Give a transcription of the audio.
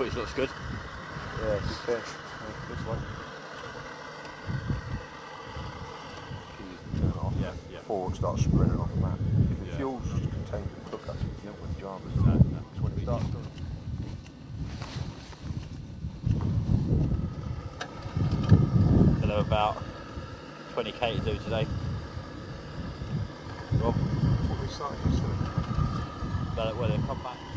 footage looks good. Yeah, be careful. This one. Turn it off. Yeah, yeah. Before it starts spreading on the map. If the Yeah. fuel's contained in the cooker, you don't want dramas. No, no. It's when it starts to... We'll have about 20k to do today. Rob? That's what we started yesterday. But when they come back.